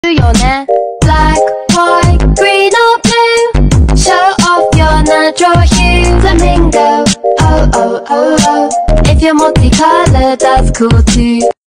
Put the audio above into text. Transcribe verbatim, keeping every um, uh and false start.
your net. Black, white, green or blue, show off your natural hue. Flamingo, oh oh oh oh, if you're multicolored that's cool too.